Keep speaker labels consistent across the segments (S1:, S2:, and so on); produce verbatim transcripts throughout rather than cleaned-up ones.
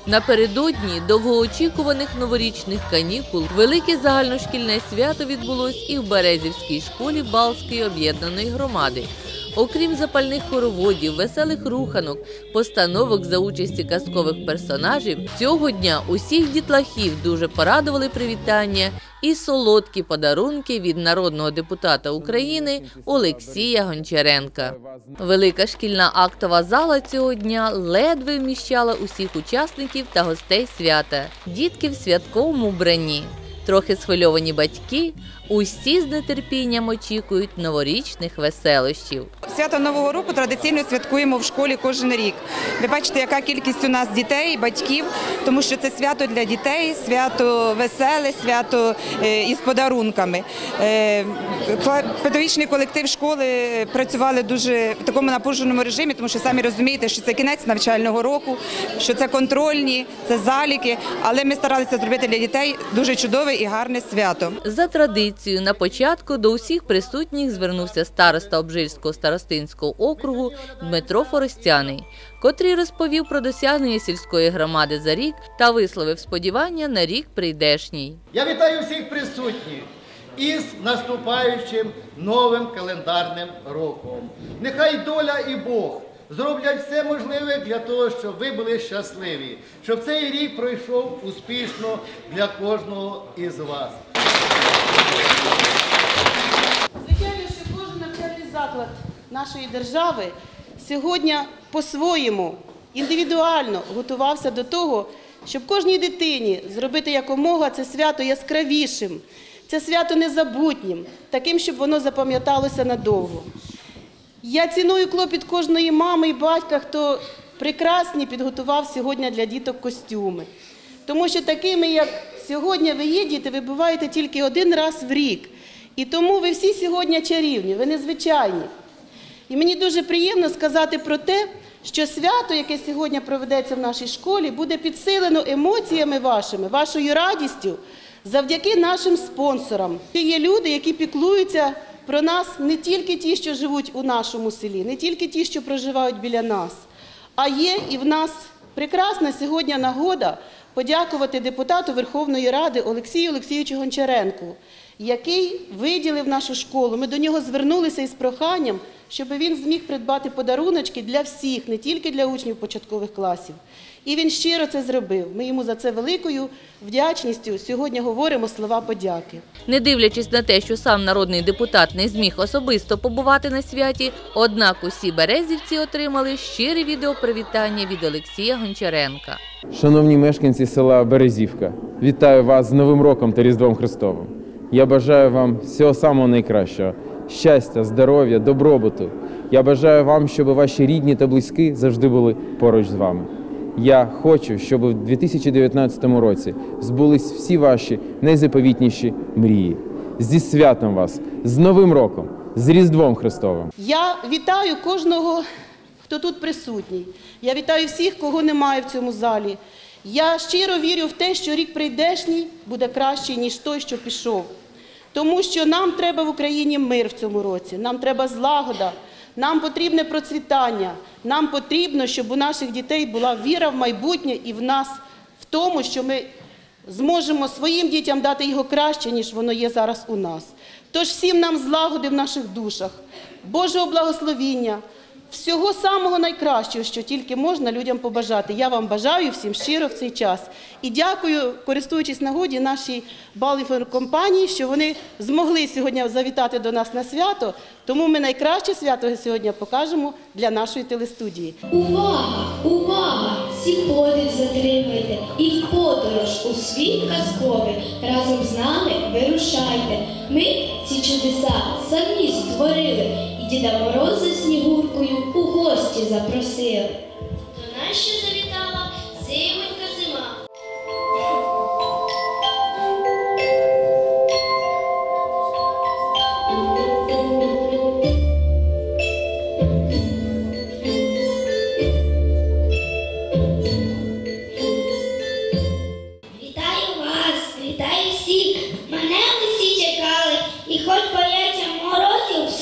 S1: Напередодні довгоочікуваних новорічних канікул велике загальношкільне свято відбулось і в Березівській школі Балської об'єднаної громади. Окрім запальних хороводів, веселих руханок, постановок за участі казкових персонажів, цього дня усіх дітлахів дуже порадували привітання і солодкі подарунки від народного депутата України Олексія Гончаренка. Велика шкільна актова зала цього дня ледве вміщала усіх учасників та гостей свята. Дітки в святковому вбранні. Трохи схвильовані батьки, усі з нетерпінням очікують новорічних веселощів.
S2: Свято Нового року традиційно святкуємо в школі кожен рік. Ви бачите, яка кількість у нас дітей, батьків, тому що це свято для дітей, свято веселе, свято із подарунками. Педагогічний колектив школи працювали дуже в такому напруженому режимі, тому що самі розумієте, що це кінець навчального року, що це контрольні, це заліки, але ми старалися зробити для дітей дуже чудове і гарне свято.
S1: За традицією, на початку до усіх присутніх звернувся староста Обжирського старостинського округу Дмитро Форостяний, котрий розповів про досягнення сільської громади за рік та висловив сподівання на рік прийдешній.
S3: Я вітаю всіх присутніх із наступаючим новим календарним роком. Нехай доля і Бог зроблять все можливе для того, щоб ви були щасливі, щоб цей рік пройшов успішно для кожного із вас.
S4: Звичайно, що кожен навчальний заклад нашої держави сьогодні по-своєму, індивідуально готувався до того, щоб кожній дитині зробити якомога це свято яскравішим, це свято незабутнім, таким, щоб воно запам'яталося надовго. Я ціную клопіт кожної мами і батька, хто прекрасні підготував сьогодні для діток костюми. Тому що такими, як сьогодні ви є, діти, ви буваєте тільки один раз в рік. І тому ви всі сьогодні чарівні, ви незвичайні. І мені дуже приємно сказати про те, що свято, яке сьогодні проведеться в нашій школі, буде підсилено емоціями вашими, вашою радістю, завдяки нашим спонсорам. Є люди, які піклуються про нас не тільки ті, що живуть у нашому селі, не тільки ті, що проживають біля нас, а є і в нас прекрасна сьогодні нагода подякувати депутату Верховної Ради Олексію Олексійовичу Гончаренку, який виділив нашу школу. Ми до нього звернулися із проханням, щоб він зміг придбати подаруночки для всіх, не тільки для учнів початкових класів. І він щиро це зробив. Ми йому за це великою вдячністю сьогодні говоримо слова подяки.
S1: Не дивлячись на те, що сам народний депутат не зміг особисто побувати на святі, однак усі березівці отримали щире відеопривітання від Олексія Гончаренка.
S5: Шановні мешканці села Березівка, вітаю вас з Новим роком та Різдвом Христовим. Я бажаю вам всього самого найкращого – щастя, здоров'я, добробуту. Я бажаю вам, щоб ваші рідні та близькі завжди були поруч з вами. Я хочу, щоб у дві тисячі дев'ятнадцятому році збулись всі ваші найзаповітніші мрії. Зі святом вас, з Новим роком, з Різдвом Христовим.
S4: Я вітаю кожного, хто тут присутній. Я вітаю всіх, кого немає в цьому залі. Я щиро вірю в те, що рік прийдешній буде кращий, ніж той, що пішов. Тому що нам треба в Україні мир в цьому році, нам треба злагода, нам потрібне процвітання, нам потрібно, щоб у наших дітей була віра в майбутнє і в нас, в тому, що ми зможемо своїм дітям дати його краще, ніж воно є зараз у нас. Тож всім нам злагоди в наших душах, Божого благословіння, всього самого найкращого, що тільки можна людям побажати. Я вам бажаю всім щиро в цей час. І дякую, користуючись нагоді, нашій Балінформкомпанії, що вони змогли сьогодні завітати до нас на свято. Тому ми найкраще свято сьогодні покажемо для нашої телестудії.
S6: Увага! Увага! Всі подих затримайте і в подорож у світ казковий разом з нами вирушайте. Ми ці чудеса самі створили і Діда Мороза Снігуркою у гості запросили. До нас ще завітала зимонька зима.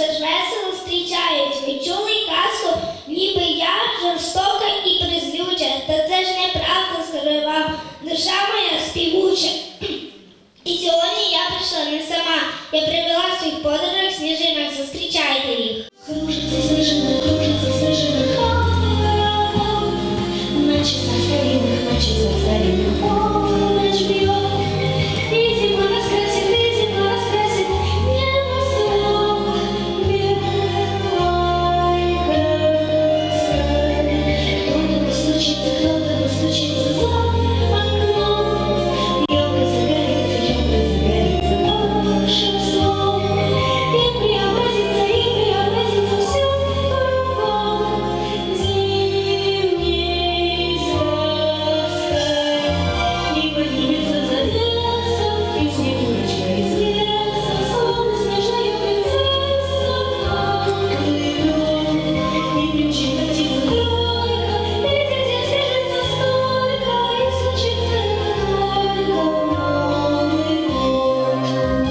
S7: Ви чули казку, ніби я жорстока і призлюча, подорожах сніжинок, зустрічайте їх.
S6: Кружится снежинок, кружится снежинок, на часах старинных, на часах старинных полночь бьет, и зима раскрасит, и зима раскрасит небо снова белой краской. Кто-то постучится, кто-то постучится в окно, елка загорится, елка загорится волшебством, и преобразится, и преобразится все кругом зимней сказкой. И поднимется за лесом, и Снегурочка из леса, словно снежная принцесса, поплывет. И примчится птица-тройка, и летит свяжется столько, и случится это только в Новый год.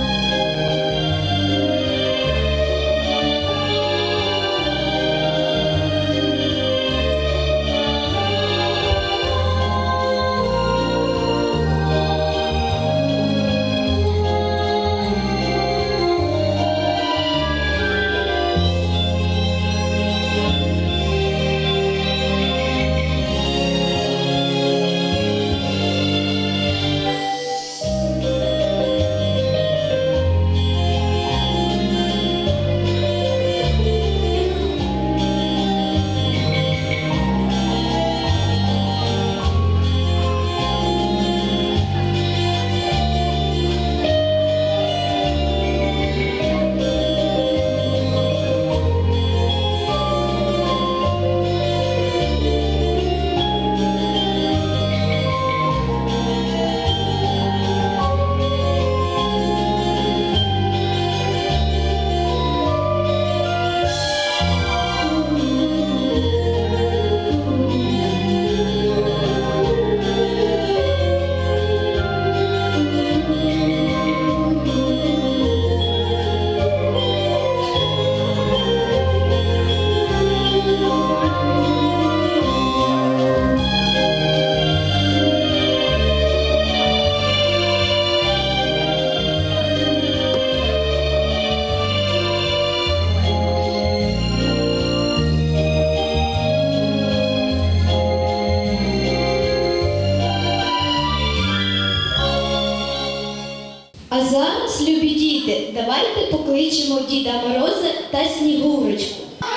S7: А зараз, любі діти, давайте покличемо Діда Мороза та Снігурочку.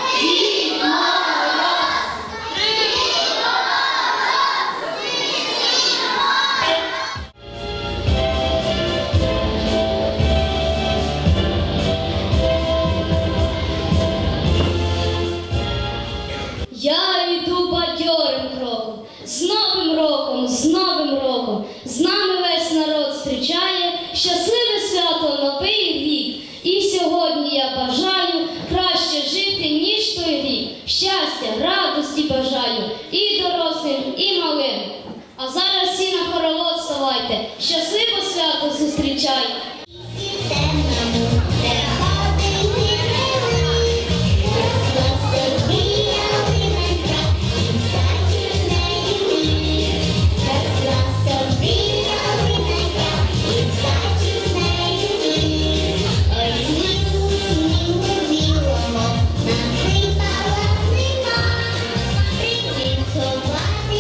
S7: Я йду бадьорим кроком, з Новим роком, з Новим роком, з нами весь народ зустрічає, щасливе свято, новий рік. І сьогодні я бажаю краще жити, ніж той рік. Щастя, радості бажаю і дорослим, і малим. А зараз всі на хоровод вставайте, щасливе свято зустрічай.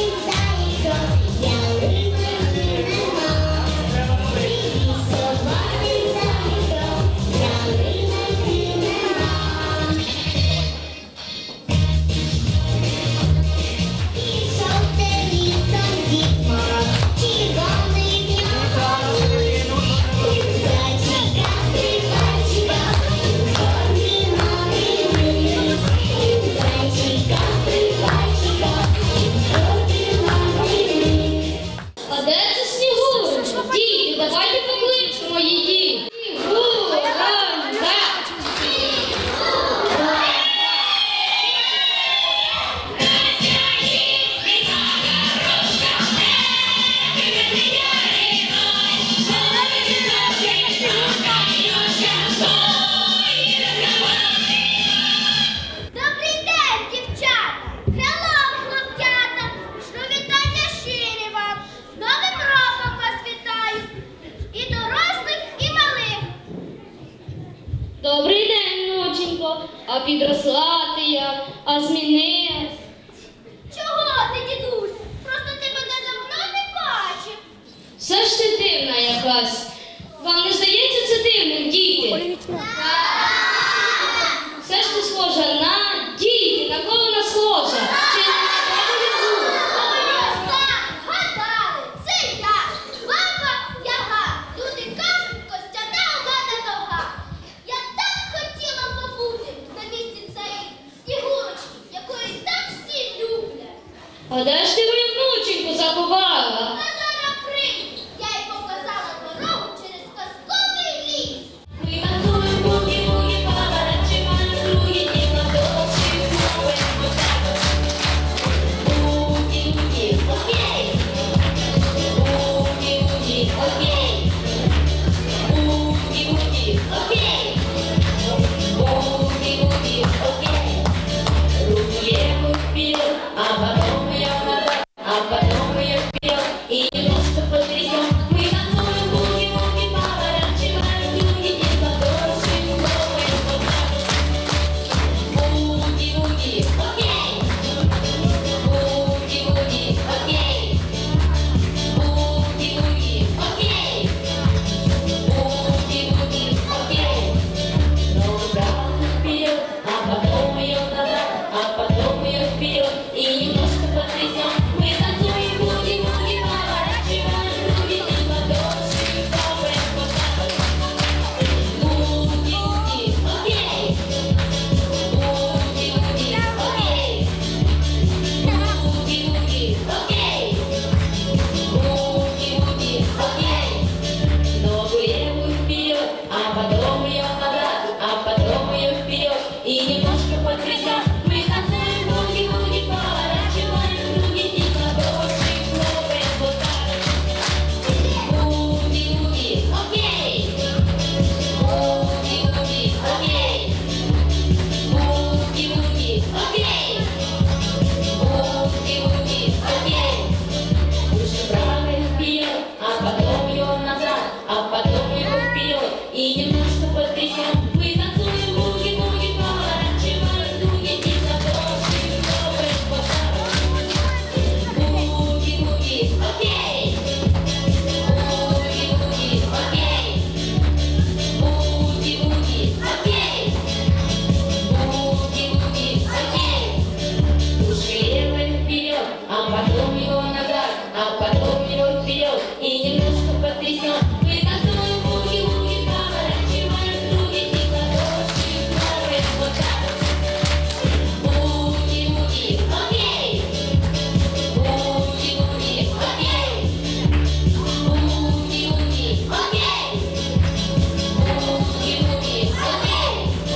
S6: Собака
S7: а підросла ти як, а змінилась.
S8: Чого ти, дідусь? Просто ти мене давно не бачив.
S7: Все ж ти дивна якась. Вам не здається це дивним, діти? Все ж ти схожа на діти, на кого вона схожа? Чи не на правду?
S8: Так, гадали, це я, баба Яга. Люди кажуть, костяна у мене нога. Я так хотіла побути на місці цієї Снігурочки, якої так всі люблять.
S7: А де ж ти мою внученьку заховала?
S8: А зараз прийду, я й показала дорогу через казковий ліс.
S7: Ми танцюємо бугі-бугі, поворачиваємо круги, і на дощі знову так. Бугі-бугі, окей. Бугі-бугі, окей. Бугі-бугі, окей. Бугі-бугі, окей. Руки вперед, а потом я назад, а потом я вперед, и немножко потрясем. Мы танцуем буги-буги, поворачиваем круги, и ладоши хлопаем вот так. Буги-буги, окей. Буги-буги, окей. Буги-буги, окей. Буги-буги, окей. Ногу правую вперед, а потом ее назад, а потом ее вперед, и немножко потрясем. Мы танцуем буги-буги, поворачиваем круги, и ладоши хлопаем вот так. Буги-буги, окей. Буги-буги, окей. Буги-буги, окей. Буги-буги, окей. Ногу левую вперед, а потом ее назад, а потом ее вперед, и немножко потрясем. Мы танцуем буги-буги, поворачиваем круги, и ладоши хлопаем вот так. Буги-буги, окей. Буги-буги, окей. Буги-буги, окей. Буги-буги, окей. Лучше правой вперед, а потом ее назад, а потом ее вперед, и немножко потрясем. Мы танцуем буги-буги, поворачиваем круги, и ладоши хлопаем вот так. Буги-буги, окей. Буги-буги, окей. Буги-буги, окей. Буги-буги, окей. Уши левой вперед, а потом его назад, а потом его вперед, и немножко потрясем. Мы танцуем буги-буги, поворачиваем круги, и ладоши хлопаем вот так. Буги-буги, окей. Буги-буги, окей. Буги-буги, окей. Буги-буги, окей.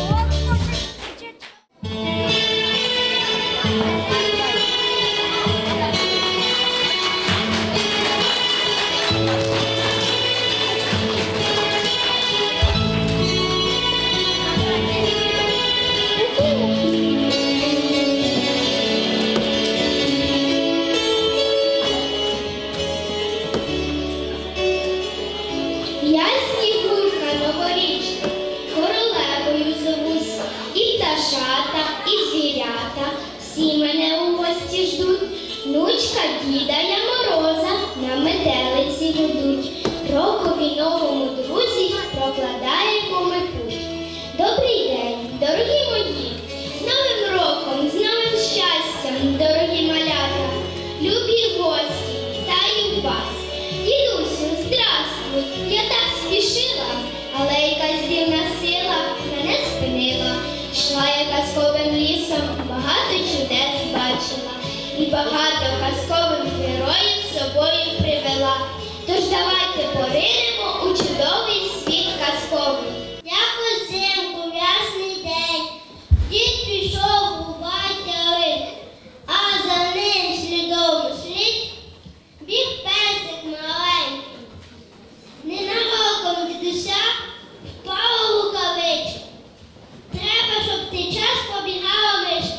S6: Я Снігурка новорічна, королевою зовусь, і пташата, і звірята, всі мене у гості ждуть. Внучка Діда Я Мороза на метелиці ведуть, рокові новому друзі прокладаємо ми путь. Добрий день, дорогі мої, з Новим роком, з новим щастям, дорогі малята, любі гості, вітаю вас. Дідусю, здравствуй, я так спішила, але якась дивна сила мене спинила. Йшла я казковим лісом, багато чудес бачила, і багато казкових героїв з собою привела. Тож давайте поринемо у чудовий світ казковий. Як узимку в ясний день, дід пішов у батьковик, а за ним слідом слід біг песик маленький. Ненароком дідуся впала лукавичка. Треба, щоб ти час побігала мишка.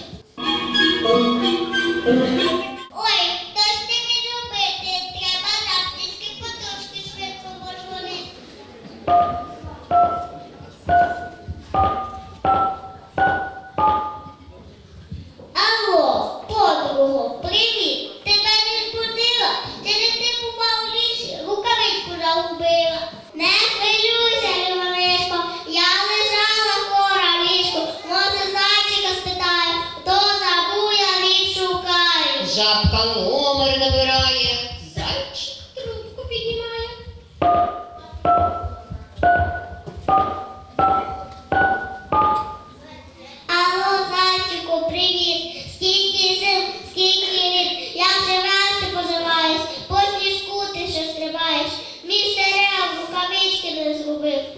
S6: Ой, хто ж ти міг робити? Треба нам трішки подушки швидко пожонити.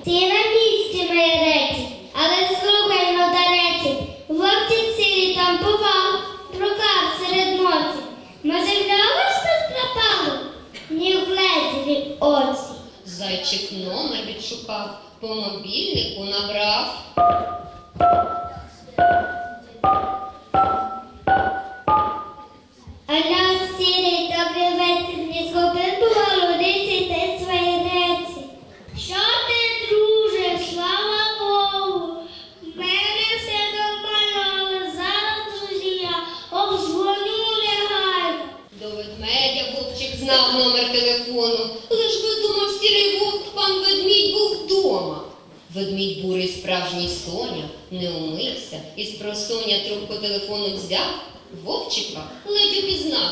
S8: Ти на місці, моє реці, але слухай, мовдареці, вовчик сірий там бував, брукав серед ночі. Може, вдалося щось пропало? Ні в глезі, ні в оці.
S9: Зайчик номер відшукав, по мобільнику набрав.
S8: Алло, сірий, добрий вечір, не схопив полудиці ти свої реці. Що ти, друже, слава Богу, в мене все нормально, але зараз, друзі, я обдзвоню негайно.
S9: До ведмедя вовчик знав номер телефону, лиш би думав сірий вовк, пан ведмідь був вдома. Ведмідь бурий справжній Соня не умився і з просоння трубку телефону взяв, вовчика ледь упізнав.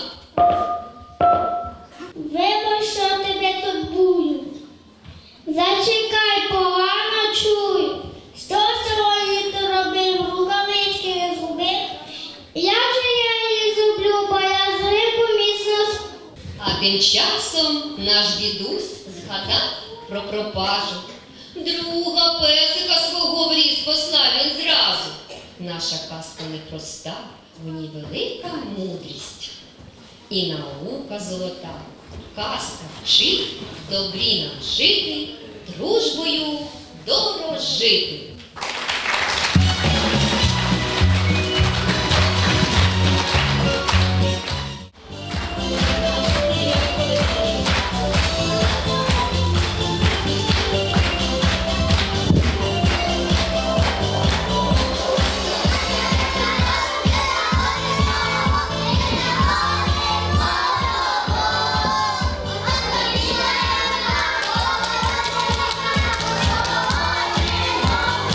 S8: Вибач, що тебе тут бую. Зачекай, погано чую. Що сьогодні ти робив, рукавички не згубив? Як же я її зроблю, бо я з рибу міцно сп-
S9: А тим часом наш дідусь згадав про пропажу. Друга песика свого в ліс послав він зразу. Наша казка непроста, в ній велика мудрість. І наука золота. Казка вчить, добрі нам жити, дружбою дорожити.
S8: Ой,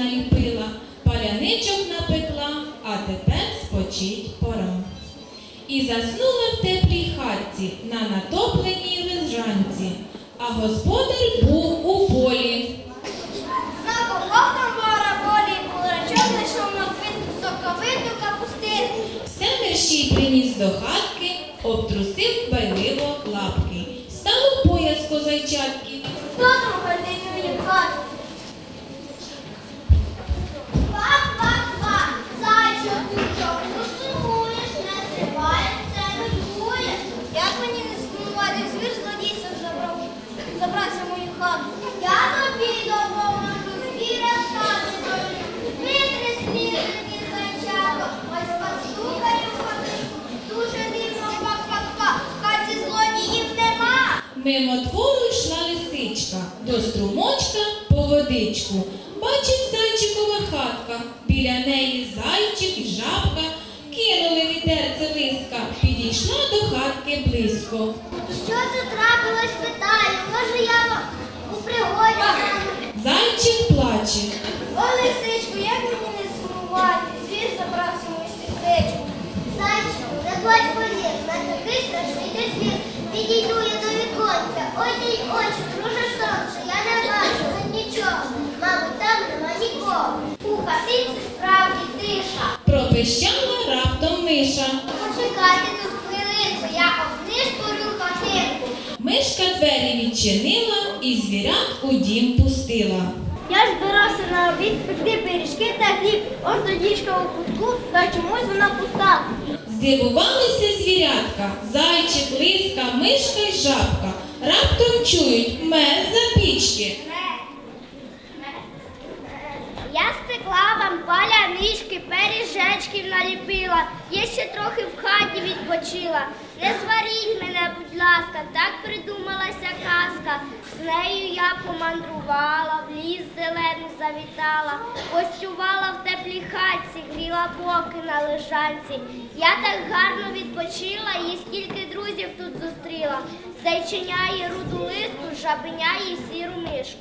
S10: наліпила, паляничок напекла, а тепер спочить пора. І заснула в теплій хатці на натопленій лежанці, а господар був у полі.
S8: На колоком мора болі, бурачок знайшов на квітку соковиту капустинку.
S10: Все мерщій приніс до хатки, обтрусив байливо лапки. Стало в пояс козайчатки.
S8: Хто там ходить мені в хату? Ба-ба-ба, зайчик, ти чому сумуєш, не зриваєшся, не нудуєш? Як мені не сумувати, звір злодійця забрав, забрався в мою хату. Я тобі допоможу, звіра стати долю. Витри сміливі зайчата, ось послухаю хатинку. Дуже дивно, па-па-па, в хаті злодіїв нема.
S10: Мимо двору йшла лисичка, до струмочка по водичку. Бачить зайчикова хатка, біля неї зайчик і жабка. Кинули вітерце лиска, підійшла до хатки близько.
S8: Що тут трапилось, питаю, може я вам у пригоді?
S10: Зайчик плаче.
S8: О, лисичку, як мені не сумувати, звір забрався в мою сердечку. Зайчику, не плач, повір, на такий страшний де звір. Підійду я до віконця, ой ти й очі, друже сонце, я не бачу тут нічого. Мабуть, там нема нікого. У хатинці справді тиша.
S10: Пропищала раптом миша.
S8: Почекайте тут хвилинку, я обнишпорю хатинку.
S10: Мишка двері відчинила і звірят у дім пустила.
S8: Я ж збирався на обід пекти пиріжки та хліб. Ось до діжка у кутку, та чомусь вона пуста.
S10: Здивувалися звірятка, зайчик, лиска, мишка й жабка. Раптом чують мер за пічки.
S8: Я спекла вам палянички, пиріжечків наліпила. Я ще трохи в хаті відпочила. Не сваріть мене, будь ласка, так придумалася казка. З нею я помандрувала, в ліс зелений завітала, гостювала в теплій хатці, гріла боки на лежанці. Я так гарно відпочила і скільки друзів тут зустріла. Зайченя є руду лиску, жабеня є сіру мишку.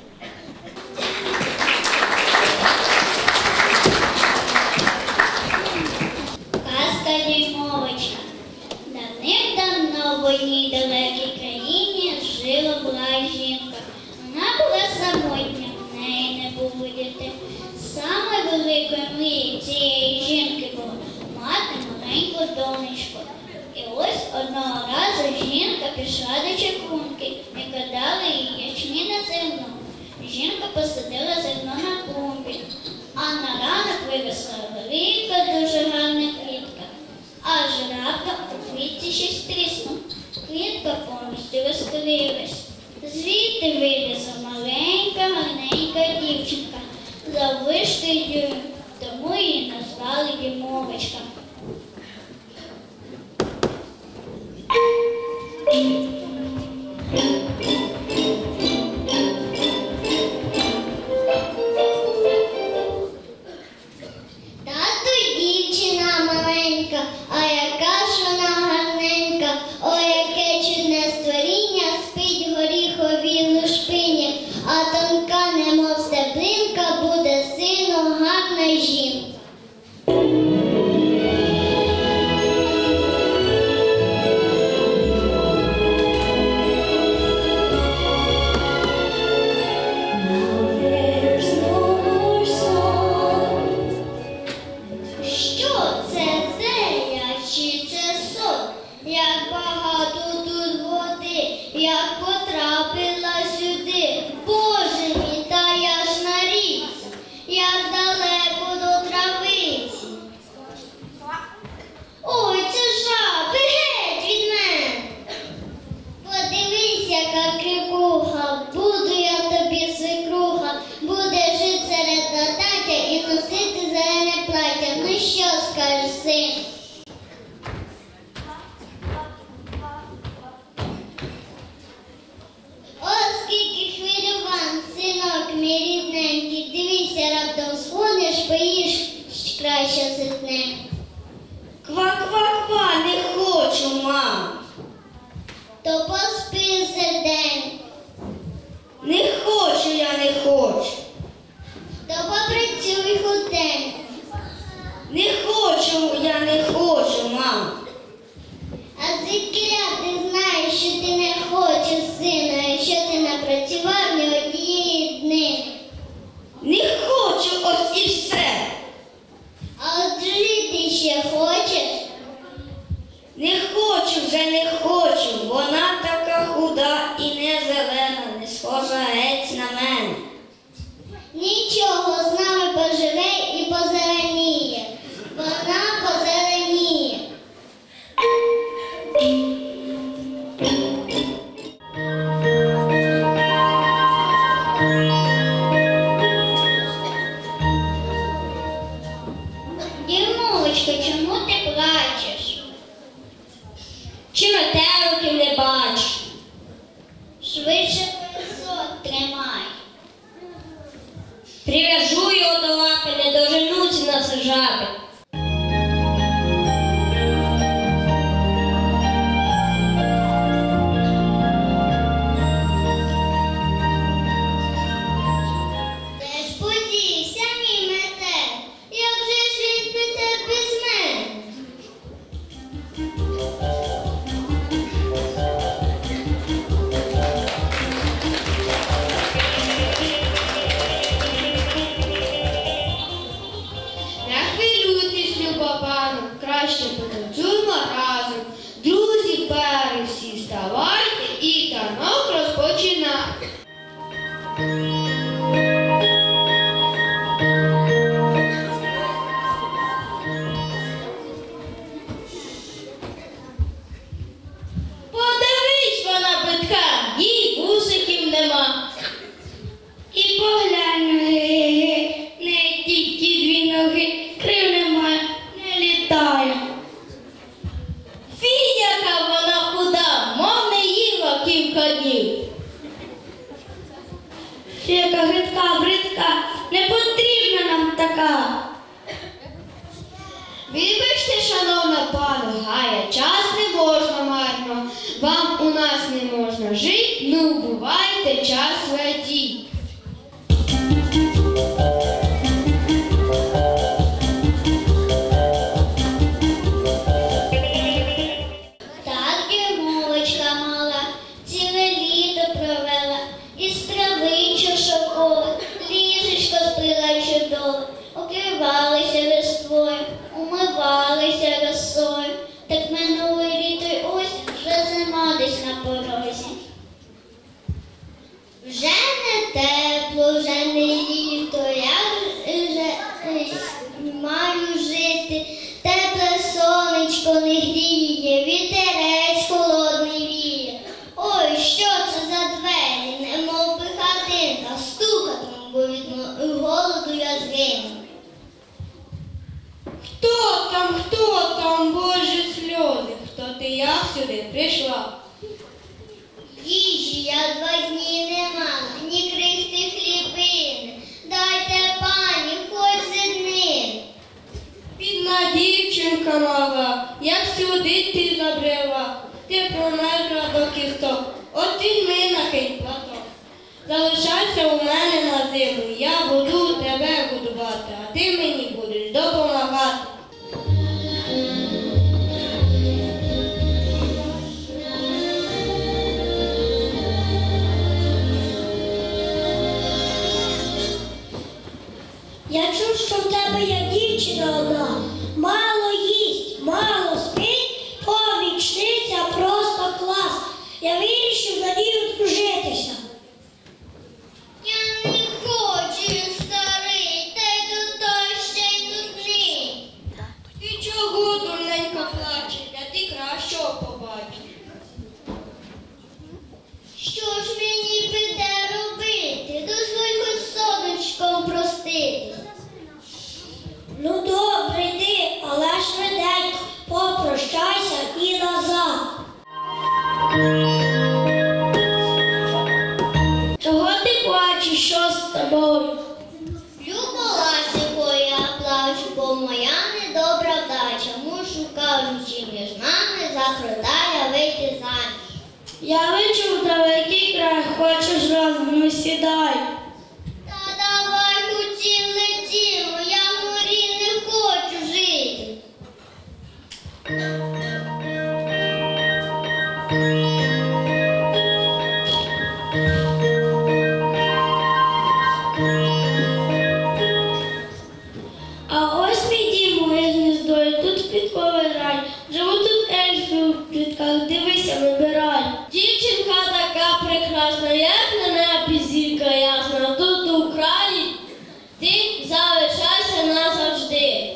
S7: Казка дюймовочка. Давним-давно в одній далекій країні жила була жінка. Вона була самотня, в неї не було дітей. Саме великою мрією цієї жінки було мати маленьку донечку. І ось одного разу жінка пішла до чаклунки, яка дала їй ячміне зерно. Жінка посадила зерно на клумбі, а на ранок виросла велика, дуже гарна квітка. Аж раптом у квітці щось тріснуло. Квітка повністю розкрилась. Звідти вилізла маленька, гарненька дівчинка, заввишки дюйм, тому її назвали Дюймовочка. Тату дівчина маленька, а яка ж вона гарненька, ой, яке чудне створіння, спить в горіховій лушпині, а тонка, немов стеблинка, буде сильно гарна жінка. Як багато тут води, як потрапила сюди, Боже мій, та я ж на річці, як далеко до травиці. Ой, це жаби, геть від мене. Подивись, яка крикуха, буду я тобі свекруха, буде жити серед латаття і носити зелене плаття. Ну що скажеш, син? Мій рідненький, дивися, раптом схонеш, поїж краще ситне. Ква-ква-ква, не хочу, мам. То поспи сердень. Не хочу, я не хочу. То попрацюй
S8: Сонечко, чому ти плачеш?
S7: Чи метеликів не бачиш?
S8: Швидше поясок тримай.
S7: Прив'яжу його до лапи, не доженуться нас жаби.
S8: Де ж подівся мій метелик? Як же ж він Петер без мене?
S9: Не хвилюйтесь, люба пану, краще потанцюймо разом. Друзі, пери всі, ставайте і танок розпочинайте.
S7: Подивись вона битка, їй вусиків нема. І поглянь, ге-ге-ге, не тільки дві ноги, крил немає, не літає. Фі, яка вона худа, мов не їла кілька днів. Фі, яка гидка, бридка, не потрібна нам така.
S9: Вибачте, шановна пану, гая, час не можна марно. Вам у нас не можна жити, ну бувайте, час летіть.
S8: Так Дімулечка мала, ціле літо провела, із трави чошокових, ліжечко спила чудове, окривалися листвою, умивалися росою. Так минуле літо й осінь, вже зима десь на порозі. Вже не тепло, вже не літо, як же е, маю жити. Тепле сонечко не гріє, вітерець холодний віє. Ой, що це за двері, немов би хатинка, стукатиму, бо від мо- голоду я згину.
S7: Хто там, хто там, Боже, сльози, хто ти, як сюди прийшла?
S8: Їжі я два дні не мала, ні крихти хлібини. Дайте, пані, хоч зернин.
S7: Бідна дівчинка мала, як сюди ти забрела, ти промерзла до кісток, от візьми на хай платок. Залишайся у мене на зиму, я буду тебе годувати, а ти мені будеш допомагати.
S8: Я чув, що в тебе є дівчина одна, мало їсть, мало спить, помічниця просто клас. Я вирішив на ній одружитися. Я не хочу, він старий, та й до того ще й нудний.
S7: Ти чого, дурненька, плачеш, я ти кращого побачиш.
S8: Що ж мені піде робити? Дозволь хоч сонечком простити. Ну добре, йди, але швиденько, попрощайся і назад.
S7: Чого ти плачеш, що з тобою?
S8: Любо ласико, я плачу, бо моя недобра вдача. Мушу, кажучи, між нами закрутая вийти заміж.
S7: Я вичув далекий край, хочеш разом, ну сідай.
S8: Та давай хоч і летімо, я в морі не хочу жити.
S7: А ось мій дім, моє гніздо, і тут підковий рай. Живу тут ельфи у плітках, дивися, вибирай. Дівчинка така прекрасна, як на небі зірка ясна. Тут у краї ти залишайся назавжди.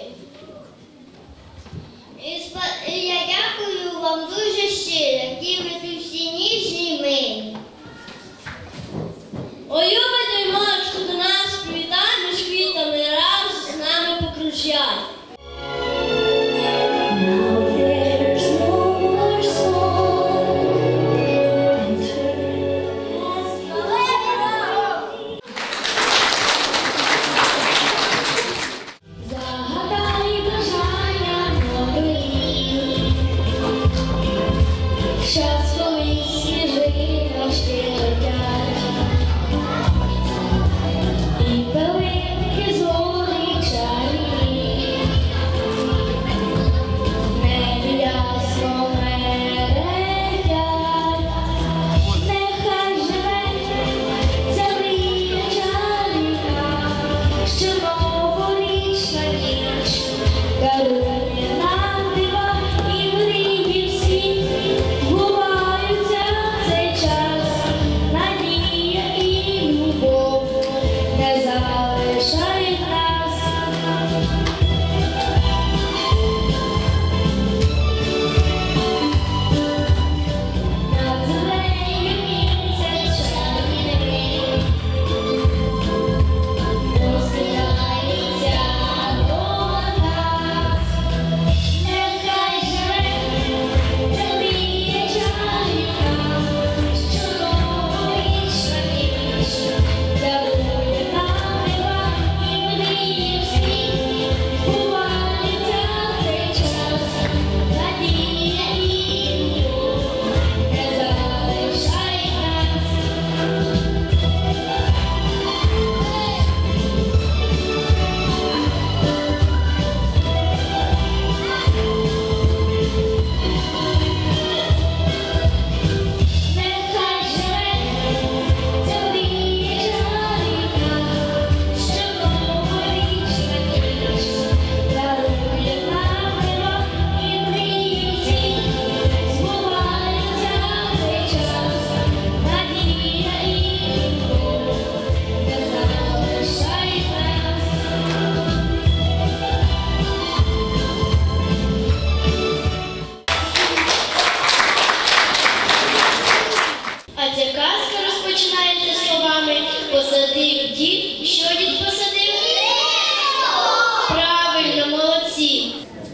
S8: І спа- і Я дякую вам дуже щиро, які ви тут всі ніжні і милі.
S7: Ой, любить мой, що до нас привітай, між квітами раз з нами покружай.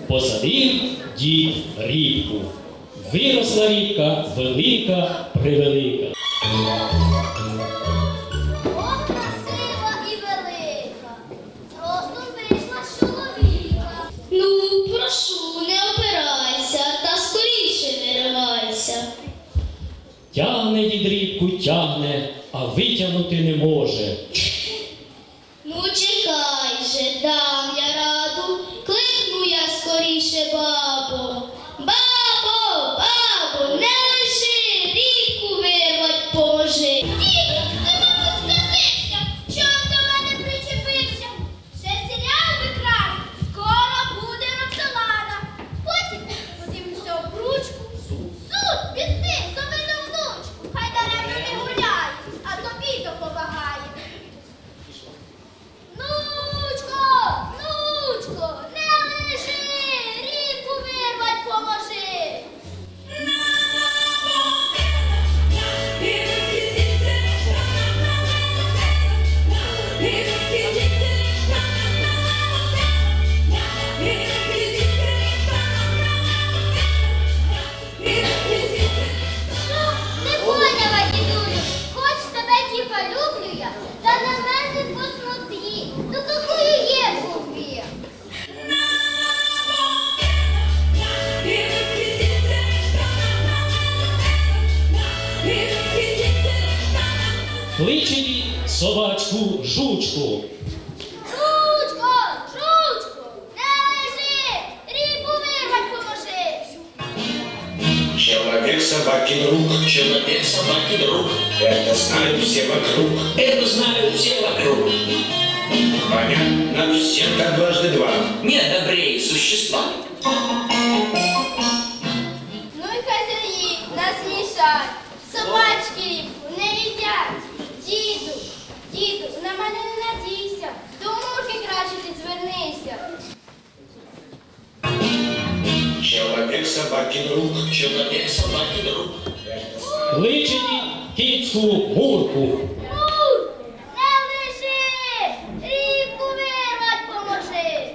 S11: Посадив дід рібку. Виросла рібка, велика, превелика.
S8: Ох, красива і велика, зростом вийшла з чоловіка.
S7: Ну, прошу, не опирайся, та скоріше виривайся.
S11: Тягне дід рібку, тягне, а витягнути не може.
S7: Ну, чекай же, дам я раду, кликну я скоріше бабу. Бабо, бабо, не лежи, рібку вирвать поможи.
S8: Діду, ти, мабуть, сказився, чом до мене причепився. Ще серіал викрав, скоро буде Роксолана. Потім подивимося об ручку. Суд від них завину внучку. Хай даремно не гуляє, а тобі допомагає. Внучко, внучко, не лежи, рібку вирвать поможи. Не поняла, дідулю, хоч тебе типа люблю я, та на мене посмотри, ну какую ебу б'є.
S11: Кличе дід собачку жучку.
S8: Жучко, жучко, не лежи, рібку вирвать поможи.
S12: Человек собаки друг, человек собаки друг. Это знают все вокруг, это знают все вокруг. Понятно всем, как дважды два. Нет добрее существа.
S8: Ну і хазяї нас мішать, собачки рібку не їдять. Діду, діду, на мене не надійся, до мурки краще ти звернися.
S12: Человек собаки друг, человек собаки друг.
S11: Кличе дід кіцьку Мурку.
S8: Мурку, не лежи, рібку вирвать поможи.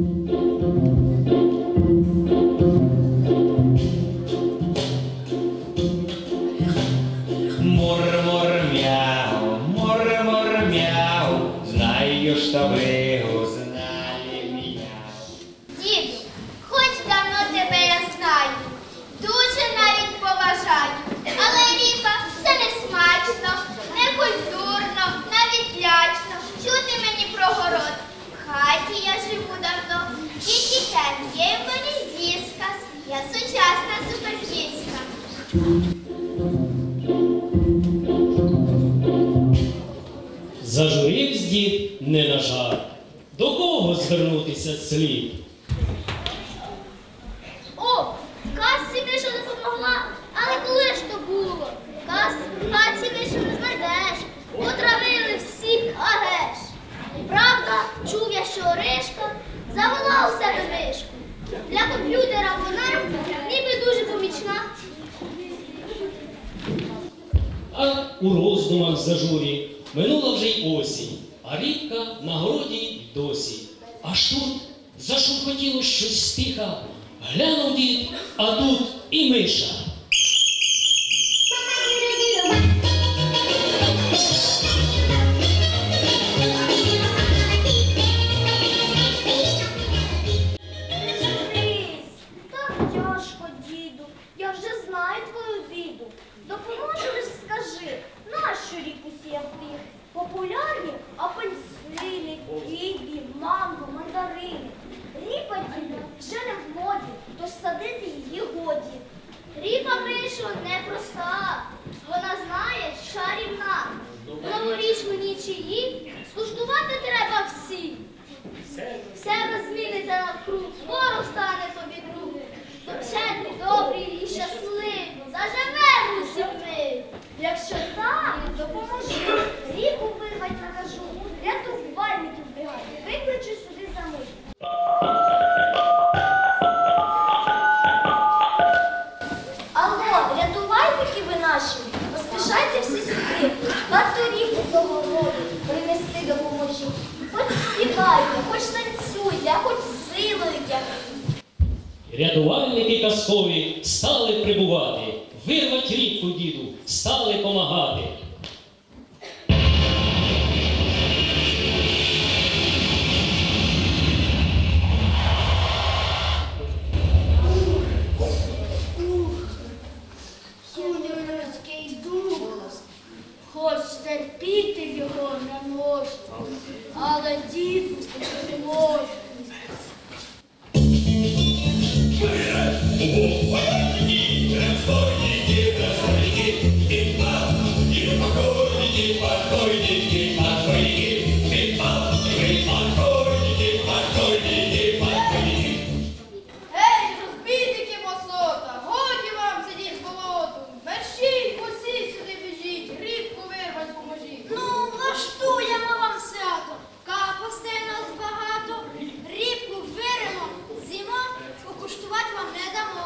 S13: Мур-мур-мяу, мур-мур-мяу, знаю, что вы узнали меня.
S8: Діду, хоч давно тебе я знаю, дуже навіть поважаю, але ріпа це не смачно, не культурно, навіть лячно. Чути мені про город. В хаті я живу давно, і дітей є в мені віскас, я сучасна суперкіська.
S11: Зажуривсь дід не на жарт. До кого звернутися слід?
S8: О, касі Миша допомогла, але коли ж то було? Кас в хаті Миша не знайдеш, отравили всіх агеш. Правда, чув я, що Оришка завела у себе мишку. Для комп'ютера вона ніби дуже помічна.
S11: А у роздумах зажурі минула вже й осінь, а рібка на городі й досі. Аж тут зашурхотіло щось стиха. Глянув дід, а тут і миша.
S8: Так тяжко, діду, я вже знаю твою біду. Допоможеш, скажи, нащо ріку сіяв ти? Популярні апельсини, ківі, манго, мандарини. Ріпа, діду, вже не в моді, тож садити її годі. Ріпа, Мишо, непроста, вона знає, чарівна. Новорічну ніч її скуштувати треба всі. Все розміниться навкруг, скоро стане тобі друг. Щедрий, добрий і щасливий, заживемо усі ми. Якщо так, допоможи, ріку вирвать накажу, рятувальників бригаді, викличу сюди за мить. Алло, рятувальники ви наші, поспішайте всі сюди, варту ріку з огороду принести допоможіть. Хоч співайте, хоч танцюйте, а хоч силою тягніть.
S11: Рятувальники казкові стали прибувати, вирвать рібку діду, стали помагати.
S8: Людський дух, хоч терпіти його не можна, але діду не можна.
S14: Ей, розбійники босота, годі вам сидіть в болоту. Мерщій, усі сюди біжіть, рібку вирвать поможіть.
S8: Ну, влаштуємо вам свято, капусти нас багато, рібку виримо, зімо, покуштувати вам не дамо.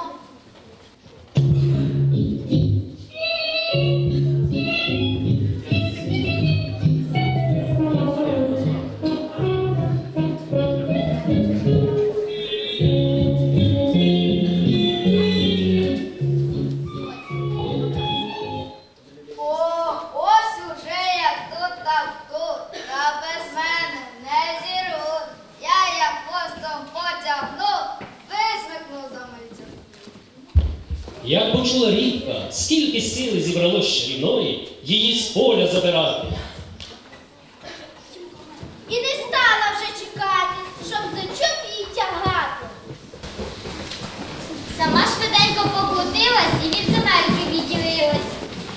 S14: О, ось уже як тут так тут, та без мене не зіруть. Я як хвостом потягну, висмикну за мить.
S11: Як почула рібка, скільки сили зібралось чарівної, її з поля забирати.
S8: І не стала вже чекати, щоб зачуп її тягати. Сама швиденько покрутилась і від земельки відділилась.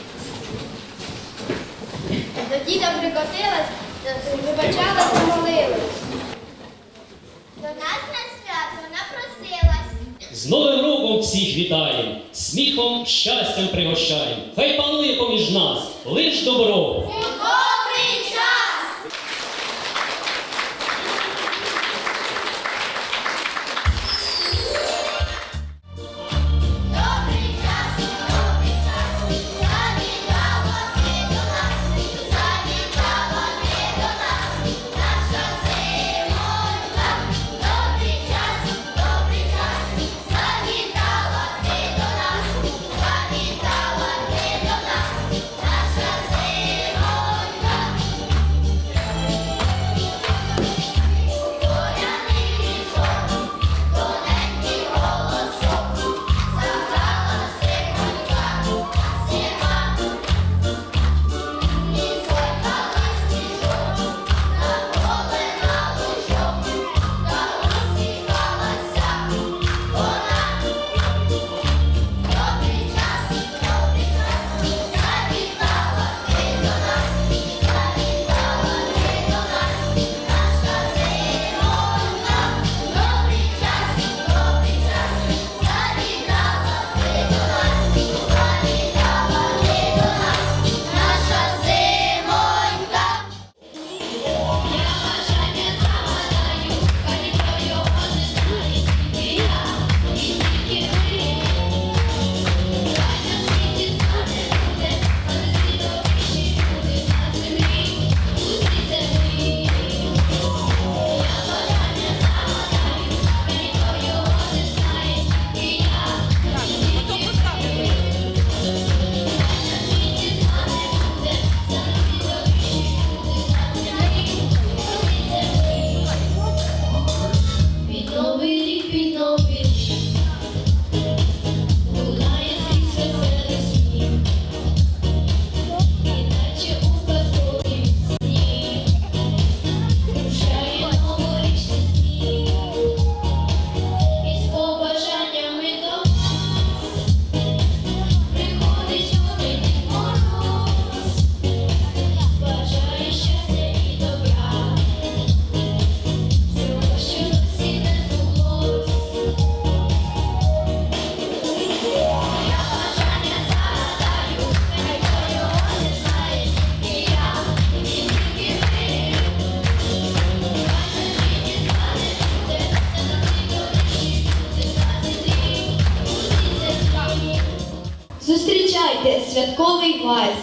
S14: До діда прикотилась, вибачалась і молилась.
S8: До нас на свято напросилась.
S11: З Новим роком всіх вітаєм, сміхом, щастям пригощаєм. Хай панує поміж нас лиш добро.
S8: Добрий час! Добрий час, добрий час, завітала ти до нас, завітала ти до нас, наша зимонька. Добрий час, добрий час, завітала ти до нас, завітала ти до нас, наша зимонька. Зоряний віжок, тоненький голосок, заграла зимонька, зима. І зойкала сніжок, на поле, на лужок, та усміхалася вона. Добрий час, добрий час, завітала ти до нас, завітала ти до нас, наша зимонька. Добрий час, добрий час, завітала ти до нас, завітала ти до нас, наша зимонька. Я бажання загадаю, хай ніхто його не знає, і я, і тільки ви. Хай на світі стане буде, а не світовіші люди на землі, усі землі. Я бажання загадаю, хай ніхто його не знає, і я, і тільки ви. Хай на світі стане буде, а не світовіші люди на землі, усі землі. Під новий рік, під новий рік, лунає скрізь веселий сміх, іначе у казковім сні, кружляє новорічний сніг, із побажаннями до нас приходить Дід Мороз, бажає щастя і добра, всього, що досі не збулось. Я бажання загадаю, хай ніхто його не знає, і я, і тільки ви. Хай на світі стане буде, та на світовіші люди на землі, усі землі.
S6: Зустрічайте святковий вальс.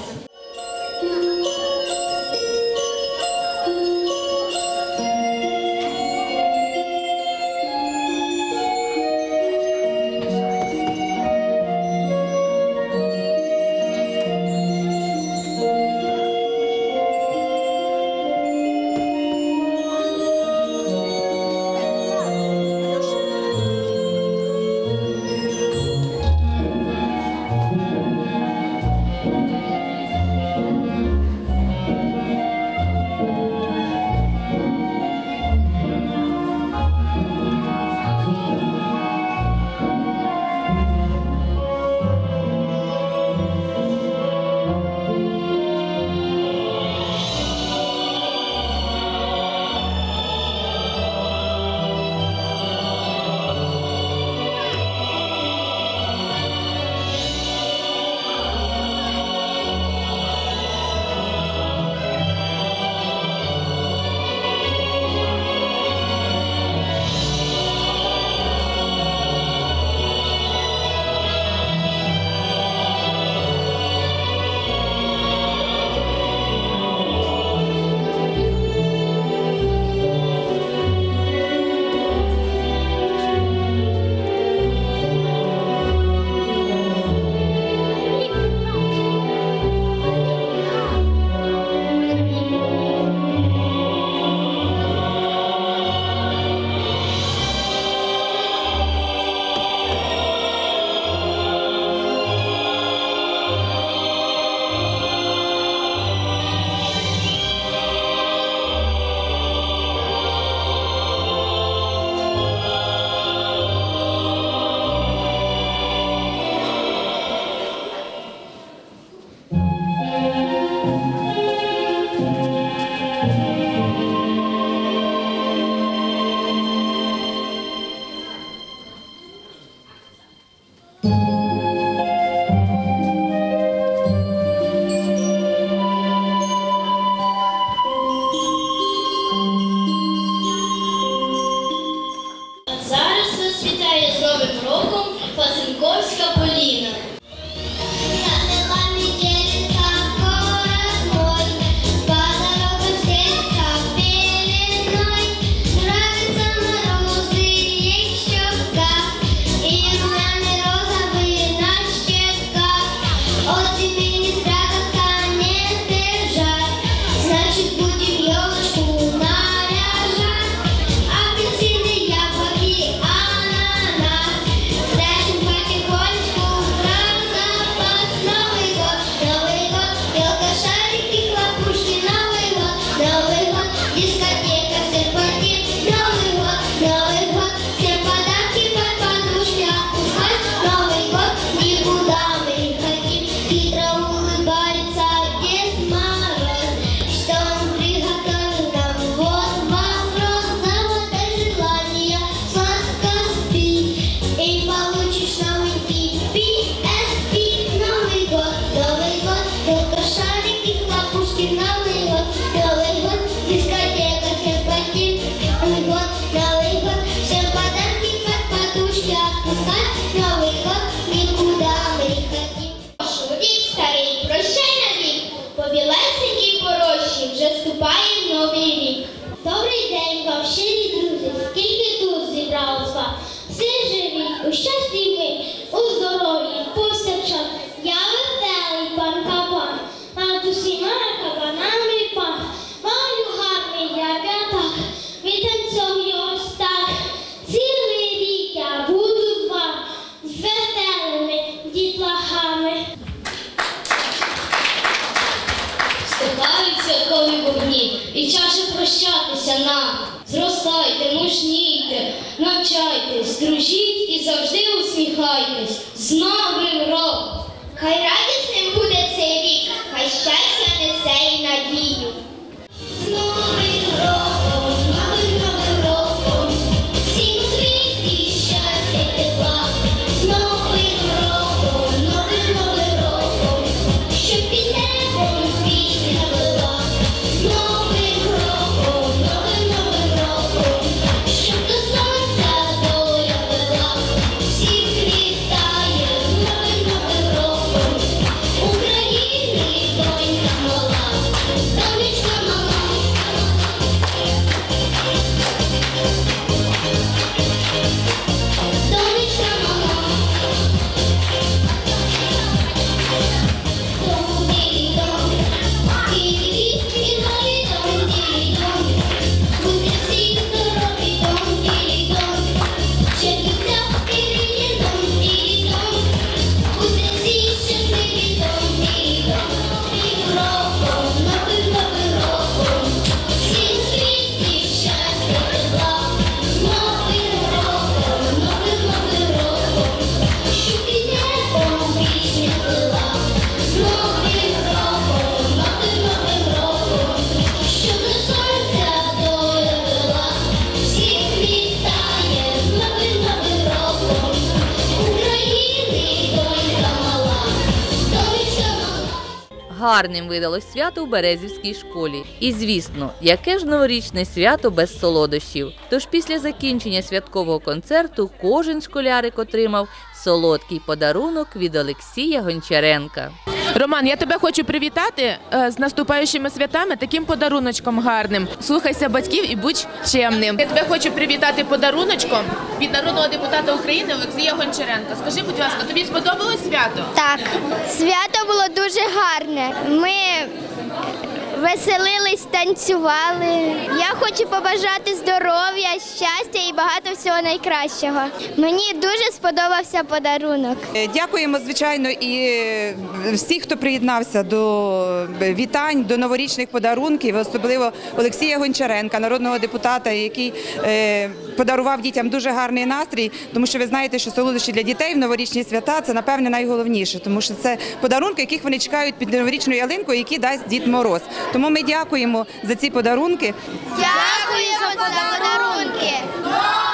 S7: Покровська Поліна.
S8: Добрий день вам, щирі друзі, скільки тут зібралось вас. Всі живі, у щасті ми, у здоров'ї, повсякчас. Я веселий пан Кабан, над усіма кабанами пан. Маю гарний я п'ятак, відтанцьовую ось так. Цілий рік я буду з вами, з веселими дітлахами.
S7: Стихають святкові вогні, і час прощатися нам. Зростайте, мужнійте, навчайтесь, дружіть і завжди усміхайтесь. З Новим роком!
S8: Хай радісним буде цей рік, хай щастя несе і надію. З Новим роком, з Новим Новим роком, всім у світі щастя і тепла. З Новим роком, Новим Новим роком, щоб під небом пісня була. З Новим роком, Новим Новим роком, щоб до сонця доля вела. Всіх вітає з Новим Новим роком, України донька мала, донечка мала. Донечка мала. Дом-ділі-дом, ділі-ділі-дом, ділі-дом. Будьте всі здорові, дом-ділі-дом. Щастя ділі-дом, ділі-дом. Будьте всі щасливі, дом-ділі-дом. Новим роком, новим новим роком, всім у світі щастя тепла. З Новим роком, новим новим роком, щоб під небом пісня плила. З Новим роком, новим новим роком, щоб до сонця доля вела. Всіх вітає з Новим новим роком, України донька мала, донечка мала.
S1: Гарним видалось свято у Березівській школі. І, звісно, яке ж новорічне свято без солодощів. Тож після закінчення святкового концерту кожен школярик отримав солодкий подарунок від Олексія Гончаренка.
S15: Роман, я тебе хочу привітати е, з наступаючими святами, таким подаруночком гарним. Слухайся батьків і будь чемним. Я тебе хочу привітати подаруночком від народного депутата України Олексія Гончаренка. Скажи, будь ласка, тобі сподобалось свято?
S8: Так, свято було дуже гарне. Ми веселились, танцювали. Я хочу побажати здоров'я, щастя і багато всього найкращого. Мені дуже сподобався подарунок.
S2: Дякуємо, звичайно, і всіх, хто приєднався до вітань, до новорічних подарунків, особливо Олексія Гончаренка, народного депутата, який подарував дітям дуже гарний настрій, тому що ви знаєте, що солодощі для дітей в новорічні свята – це, напевне, найголовніше, тому що це подарунки, яких вони чекають під новорічною ялинкою, які дасть Дід Мороз. Тому ми дякуємо за ці подарунки.
S8: Дякуємо за подарунки!